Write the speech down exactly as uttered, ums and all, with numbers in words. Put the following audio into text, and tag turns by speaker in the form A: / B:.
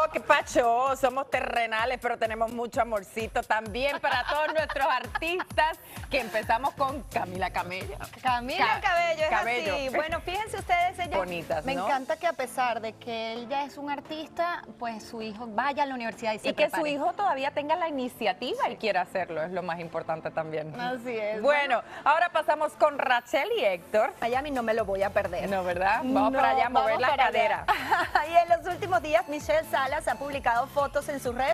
A: qué pacho, somos terrenales, pero tenemos mucho amorcito también para todos nuestros artistas, que empezamos con Camila Cabello.
B: Camila
A: Ca-
B: Cabello, es
A: Cabello.
B: así. Bueno, fíjense ustedes, ella
A: Bonitas,
B: me
A: ¿no?
B: encanta que a pesar de que él ya es un artista, pues su hijo vaya a la universidad y se
A: Y que su
B: prepare.
A: hijo todavía tenga la iniciativa y quiera hacerlo, es lo más importante también.
B: Así es.
A: Bueno, ahora pasamos con Rachel y Héctor.
B: Miami no me lo voy a perder.
A: No, ¿verdad? Vamos
B: No,
A: para allá a mover
B: vamos
A: la
B: para
A: cadera.
B: allá. Y en los últimos días, Michelle Salas ha publicado fotos en sus redes